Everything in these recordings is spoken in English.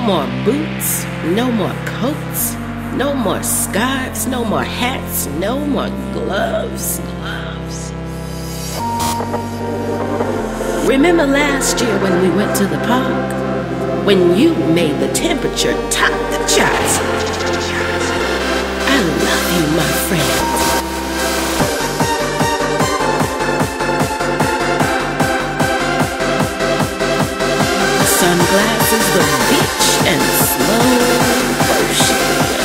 more boots, no more coats, no more scarves, no more hats, no more gloves. Remember last year when we went to the park? When you made the temperature top the charts? I love you, my friend. Sunglasses, the beach, and slow motion.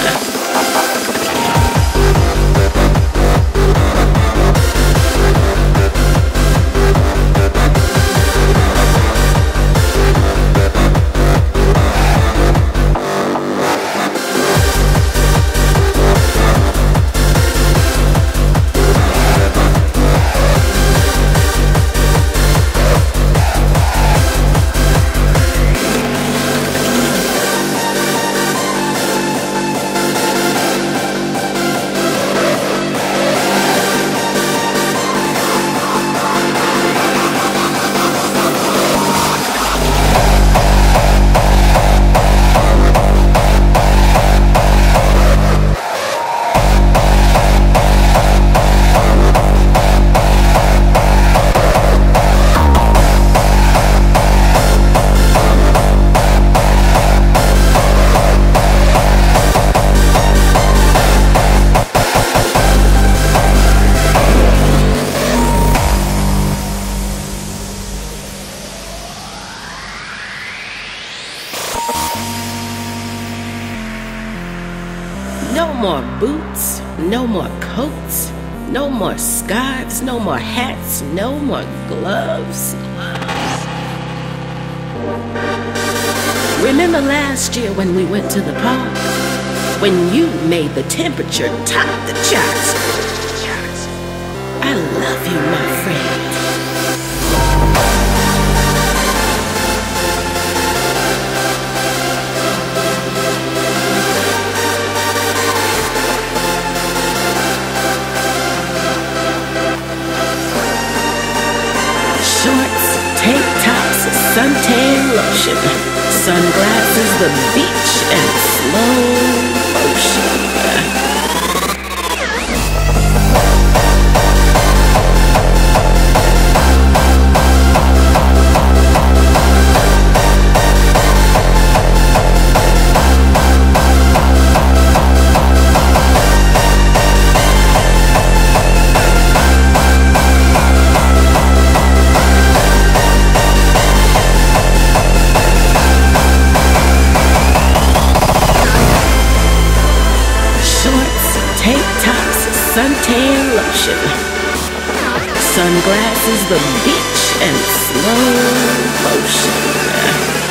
No more boots, no more coats, no more scarves, no more hats, no more gloves. Remember last year when we went to the park? When you made the temperature top the charts? I love you, my friend. Shorts, tank tops, suntan lotion, sunglasses, the beach, and slow motion. Tank tops, suntan lotion, sunglasses, the beach, and slow motion.